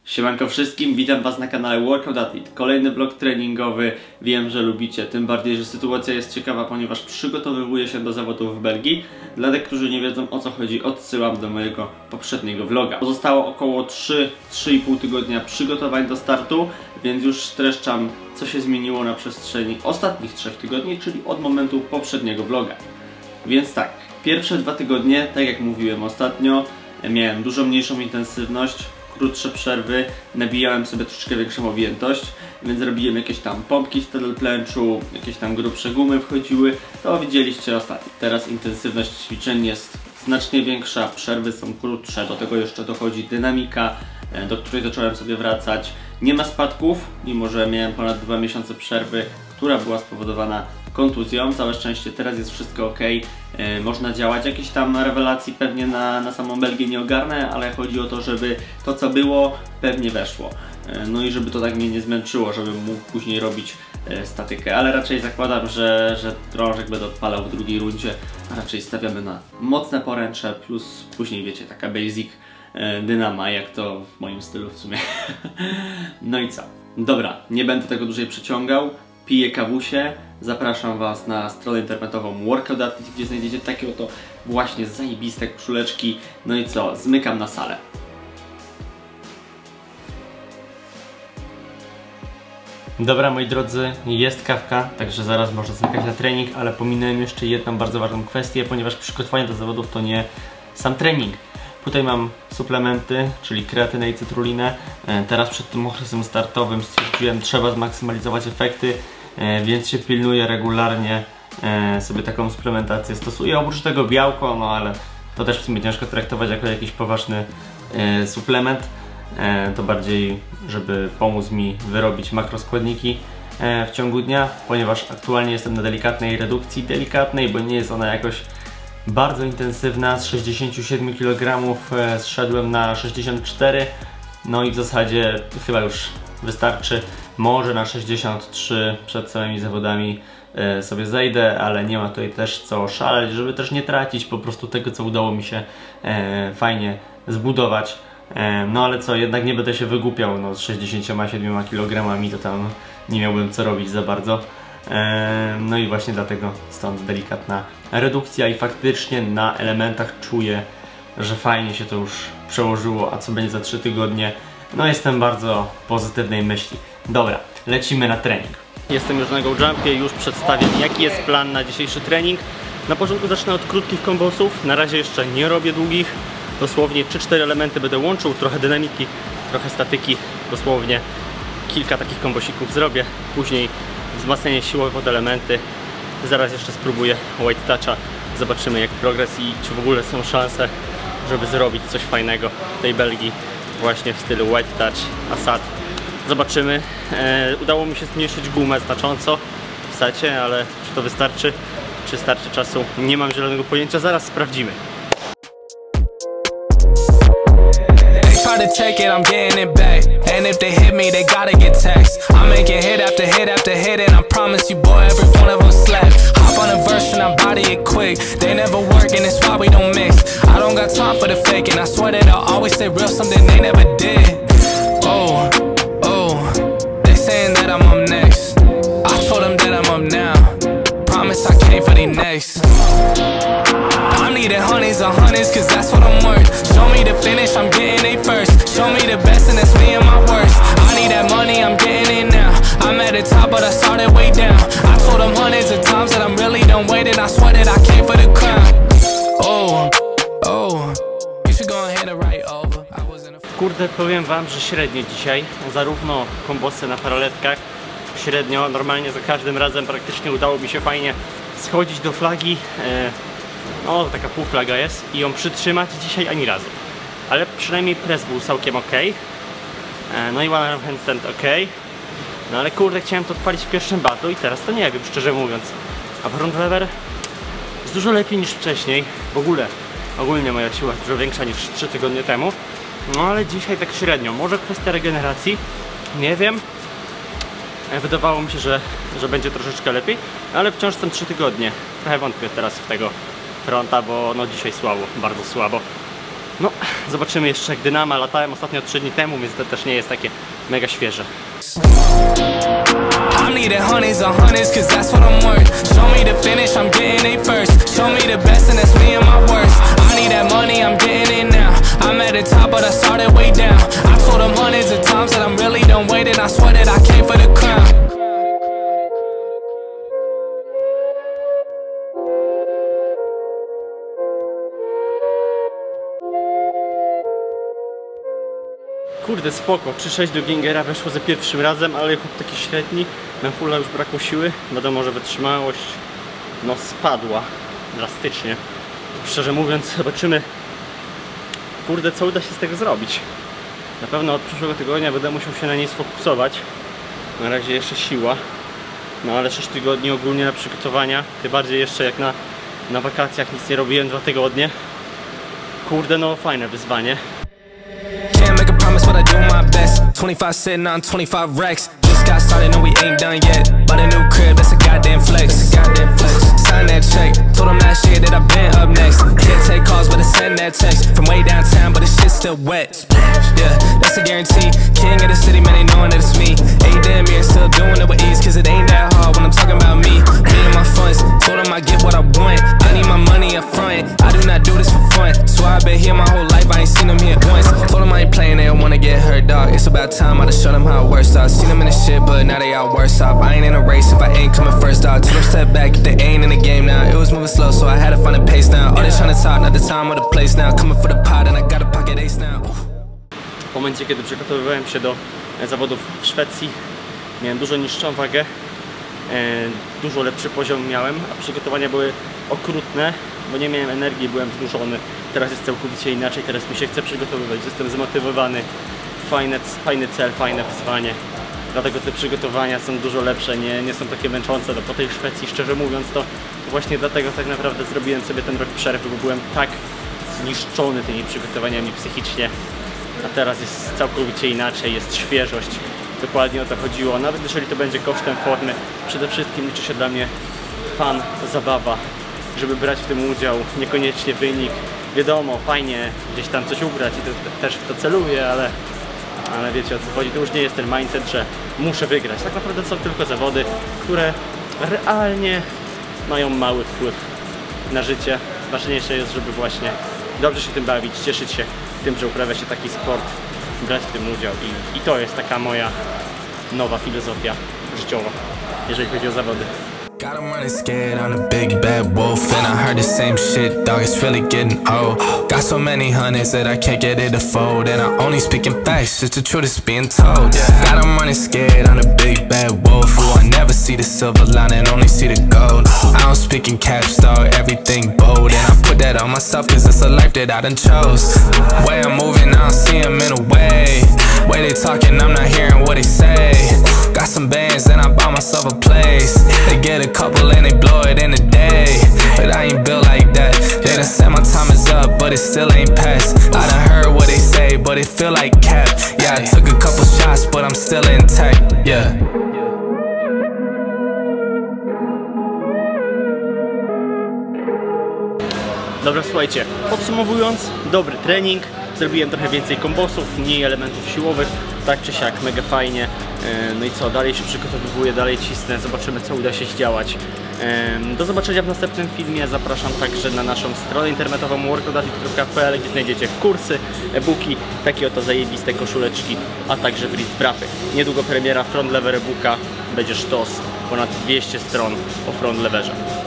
Siemanko wszystkim, witam was na kanale Workout Athlete. Kolejny vlog treningowy, wiem, że lubicie, tym bardziej, że sytuacja jest ciekawa, ponieważ przygotowywuję się do zawodów w Belgii. Dla tych, którzy nie wiedzą, o co chodzi, odsyłam do mojego poprzedniego vloga. Pozostało około 3-3,5 tygodnia przygotowań do startu, więc już streszczam, co się zmieniło na przestrzeni ostatnich 3 tygodni, czyli od momentu poprzedniego vloga. Więc tak, pierwsze 2 tygodnie, tak jak mówiłem ostatnio, miałem dużo mniejszą intensywność, krótsze przerwy, nabijałem sobie troszeczkę większą objętość, więc robiłem jakieś tam pompki w saddle planchu, jakieś tam grubsze gumy wchodziły, to widzieliście ostatnio. Teraz intensywność ćwiczeń jest znacznie większa, przerwy są krótsze, do tego jeszcze dochodzi dynamika, do której zacząłem sobie wracać. Nie ma spadków, mimo że miałem ponad 2 miesiące przerwy, która była spowodowana kontuzją. Całe szczęście teraz jest wszystko ok, można działać. Jakieś tam rewelacji pewnie na samą Belgię nie ogarnę, ale chodzi o to, żeby to, co było, pewnie weszło. No i żeby to tak mnie nie zmęczyło, żebym mógł później robić statykę, ale raczej zakładam, że drążek będę odpalał w drugiej rundzie, a raczej stawiamy na mocne poręcze, plus później wiecie, taka basic dynama, jak to w moim stylu w sumie. No i co? Dobra, nie będę tego dłużej przeciągał. Piję kawusie, zapraszam was na stronę internetową Workout Athlete, gdzie znajdziecie takie oto właśnie zajebiste koszuleczki. No i co? Zmykam na salę. Dobra, moi drodzy, jest kawka, także zaraz można zmykać na trening, ale pominąłem jeszcze jedną bardzo ważną kwestię, ponieważ przygotowanie do zawodów to nie sam trening. Tutaj mam suplementy, czyli kreatynę i cytrulinę. Teraz przed tym okresem startowym stwierdziłem, trzeba zmaksymalizować efekty, więc się pilnuję regularnie, sobie taką suplementację stosuję. Oprócz tego białko, no ale to też w sumie ciężko traktować jako jakiś poważny suplement. To bardziej, żeby pomóc mi wyrobić makroskładniki w ciągu dnia, ponieważ aktualnie jestem na delikatnej redukcji. Delikatnej, bo nie jest ona jakoś bardzo intensywna. Z 67 kg zszedłem na 64, no i w zasadzie chyba już wystarczy. Może na 63 przed samymi zawodami sobie zejdę, ale nie ma tutaj też co szaleć, żeby też nie tracić po prostu tego, co udało mi się fajnie zbudować. No ale co, jednak nie będę się wygłupiał, no z 67 kg to tam nie miałbym co robić za bardzo. No i właśnie dlatego stąd delikatna redukcja i faktycznie na elementach czuję, że fajnie się to już przełożyło, a co będzie za 3 tygodnie, no jestem bardzo pozytywnej myśli. Dobra, lecimy na trening. Jestem już na Go Jumpie, już przedstawię, jaki jest plan na dzisiejszy trening. Na początku zacznę od krótkich kombosów, na razie jeszcze nie robię długich, dosłownie 3-4 elementy będę łączył, trochę dynamiki, trochę statyki, dosłownie kilka takich kombosików zrobię, później wzmacnianie siłowe pod elementy. Zaraz jeszcze spróbuję White Toucha. Zobaczymy jak progres i czy w ogóle są szanse, żeby zrobić coś fajnego w tej Belgii właśnie w stylu White Touch, Assad. Zobaczymy. Udało mi się zmniejszyć gumę znacząco w sacie, ale czy to wystarczy? Czy starczy czasu? Nie mam zielonego pojęcia. Zaraz sprawdzimy. To take it, I'm getting it back. And if they hit me, they gotta get taxed. I'm making hit after hit after hit, and I promise you, boy, every one of them slap. Hop on a verse and I body it quick. They never work, and it's why we don't mix. I don't got time for the fake, and I swear that I'll always say real, something they never did. Oh, they saying that I'm up next. I told them that I'm up now. Promise I came for the next. I'm needing hundreds of hundreds, cause that's what I'm worth. Show me the finish, I'm getting it first. Show me the best and that's me and my worst. I need that money, I'm getting it now. I'm at the top but I started way down. I told them hundreds of times that I'm really done waiting. I swear that I came for the crown. Oh, you should go ahead and write over. I was in a... Kurde, powiem wam, że średnio dzisiaj, zarówno kombosy na paraletkach, średnio, normalnie za każdym razem praktycznie udało mi się fajnie schodzić do flagi. No, taka półflaga jest i ją przytrzymać dzisiaj ani razu. Ale przynajmniej press był całkiem ok. No i one arm handstand ok. No ale kurde, chciałem to odpalić w pierwszym battlu i teraz to nie wiem, szczerze mówiąc. A front lever jest dużo lepiej niż wcześniej. Ogólnie moja siła jest dużo większa niż 3 tygodnie temu. No ale dzisiaj tak średnio. Może kwestia regeneracji? Nie wiem. Wydawało mi się, że będzie troszeczkę lepiej. Ale wciąż są 3 tygodnie. Trochę wątpię teraz w tego fronta, bo no dzisiaj słabo, bardzo słabo. No, zobaczymy jeszcze, jak Dynama. Latałem ostatnio 3 dni temu, więc to też nie jest takie mega świeże. I'm needing hundreds on hundreds, cause that's what I'm worth. Show me the finish, I'm getting it first. Show me the best, and that's me and my worst. I need that money, I'm getting it now. I'm at the top, but I started way down. I told them hundreds of times that I'm really done waiting. I swear that I came for the crown. Kurde, spoko, 3-6 do Gingera weszło za pierwszym razem, ale chłop taki średni, na fulla już brakło siły. Wiadomo, że wytrzymałość no spadła drastycznie. Szczerze mówiąc, zobaczymy, kurde, co uda się z tego zrobić. Na pewno od przyszłego tygodnia będę musiał się na niej sfokusować. Na razie jeszcze siła, no ale 6 tygodni ogólnie na przygotowania, tym bardziej jeszcze jak na wakacjach nic nie robiłem 2 tygodnie. Kurde, no fajne wyzwanie. Can't make a promise, but I do my best. 25 sitting on 25 racks. Just got started, no we ain't done yet. But a new crib, that's a goddamn flex. Sign that check. Told them last year that I've been up next. Can't take calls, but I send that text from way downtown, but the shit's still wet. Yeah, that's a guarantee. King of the city, man, they knowing that it's me. Ain't damn near still doing it with ease, cause it ain't that hard when I'm talking about me. Me and my funds. Told them I get what I want. I need my money up front. I do not do this for fun. So I've been here my whole life, I ain't seen them here once. Told them I ain't playing, they don't wanna get hurt, dog. It's about time I done show them how it works, dog. Seen them in the shit, but now they out worse off. I ain't in a race if I ain't coming first, dog. Tell them step back if they ain't in the game now. It was moving slow, so I had to find a pace now. All they tryna talk, not the time or the place now. Coming for the pot and I got a pocket ace now. W momencie, kiedy przygotowywałem się do zawodów w Szwecji, miałem dużo niższą wagę, dużo lepszy poziom miałem, a przygotowania były okrutne, bo nie miałem energii, byłem znużony. Teraz jest całkowicie inaczej, teraz mi się chce przygotowywać, jestem zmotywowany, fajny cel, fajne wyzwanie. Dlatego te przygotowania są dużo lepsze, nie są takie męczące. No, po tej Szwecji, szczerze mówiąc, to właśnie dlatego tak naprawdę zrobiłem sobie ten rok przerwy, bo byłem tak zniszczony tymi przygotowaniami psychicznie. A teraz jest całkowicie inaczej, jest świeżość. Dokładnie o to chodziło, nawet jeżeli to będzie kosztem formy. Przede wszystkim liczy się dla mnie fan, zabawa, żeby brać w tym udział, niekoniecznie wynik. Wiadomo, fajnie gdzieś tam coś ugrać i to, też w to celuję, ale wiecie o co chodzi, to już nie jest ten mindset, że muszę wygrać. Tak naprawdę są tylko zawody, które realnie mają mały wpływ na życie. Ważniejsze jest, żeby właśnie dobrze się tym bawić, cieszyć się tym, że uprawia się taki sport, brać w tym udział i to jest taka moja nowa filozofia życiowa, jeżeli chodzi o zawody. Got 'em running scared, I'm the big bad wolf. And I heard the same shit, dog, it's really getting old. Got so many hundreds that I can't get it to fold. And I only speaking facts, just the truth is being told. Got 'em running scared, I'm the big bad wolf. Ooh, I never see the silver lining, only see the gold. I don't speak in caps, dog, everything bold. And I put that on myself, cause it's a life that I done chose. Way I'm moving, I don't see him in a way. Way they talking, I'm not hearing what they say. Got some bands, and I bought myself a place. They get a couple and they blow it in a day. But I ain't built like that. They done said my time is up, but it still ain't passed. I done heard what they say, but it feel like cap. Yeah, I took a couple shots, but I'm still intact. Yeah. Dobra, słuchajcie, podsumowując, dobry trening, zrobiłem trochę więcej kombosów, mniej elementów siłowych, tak czy siak, mega fajnie. No i co, dalej się przygotowuję, dalej cisnę, zobaczymy co uda się zdziałać. Do zobaczenia w następnym filmie, zapraszam także na naszą stronę internetową workoutathlete.pl, gdzie znajdziecie kursy, e-booki, takie oto zajebiste koszuleczki, a także wrist wrapy. Niedługo premiera front lever e-booka, będzie sztos, ponad 200 stron o front leverze.